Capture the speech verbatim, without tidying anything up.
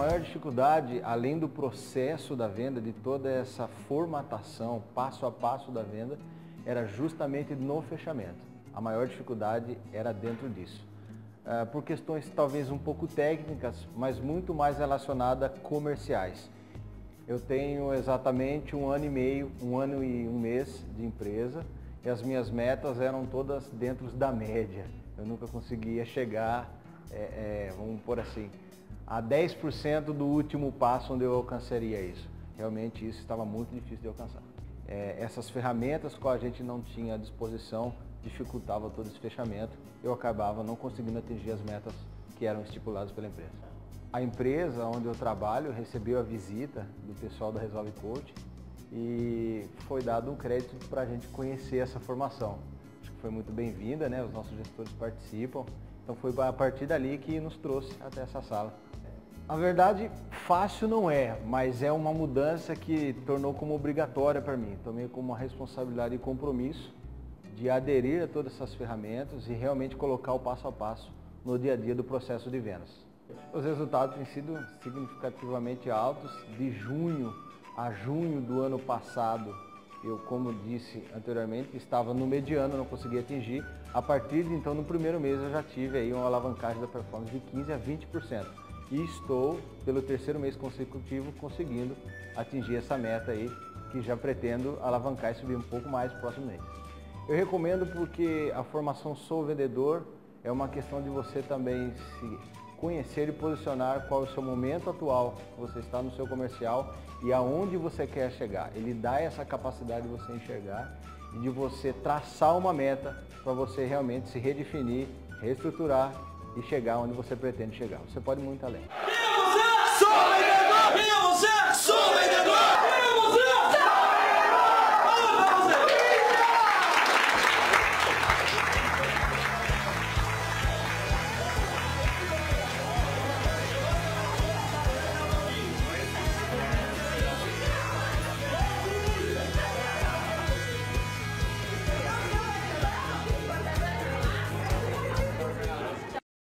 maior dificuldade, além do processo da venda, de toda essa formatação, passo a passo da venda, era justamente no fechamento. A maior dificuldade era dentro disso. Uh, por questões talvez um pouco técnicas, mas muito mais relacionadas a comerciais. Eu tenho exatamente um ano e meio, um ano e um mês de empresa e as minhas metas eram todas dentro da média. Eu nunca conseguia chegar, é, é, vamos pôr assim, a dez por cento do último passo onde eu alcançaria isso. Realmente isso estava muito difícil de alcançar. É, essas ferramentas que a gente não tinha à disposição dificultava todo esse fechamento. Eu acabava não conseguindo atingir as metas que eram estipuladas pela empresa. A empresa onde eu trabalho recebeu a visita do pessoal da Resolve Coach e foi dado um crédito para a gente conhecer essa formação. Acho que foi muito bem-vinda, né? Os nossos gestores participam. Então foi a partir dali que nos trouxe até essa sala. A verdade, fácil não é, mas é uma mudança que tornou como obrigatória para mim. Tomei como uma responsabilidade e compromisso de aderir a todas essas ferramentas e realmente colocar o passo a passo no dia a dia do processo de vendas. Os resultados têm sido significativamente altos. De junho a junho do ano passado, eu, como disse anteriormente, estava no mediano, não conseguia atingir. A partir de então, no primeiro mês, eu já tive aí uma alavancagem da performance de quinze a vinte por cento. E estou, pelo terceiro mês consecutivo, conseguindo atingir essa meta aí, que já pretendo alavancar e subir um pouco mais no próximo mês. Eu recomendo porque a formação Sou Vendedor é uma questão de você também se conhecer e posicionar qual é o seu momento atual, você está no seu comercial e aonde você quer chegar. Ele dá essa capacidade de você enxergar e de você traçar uma meta para você realmente se redefinir, reestruturar e chegar onde você pretende chegar. Você pode ir muito além.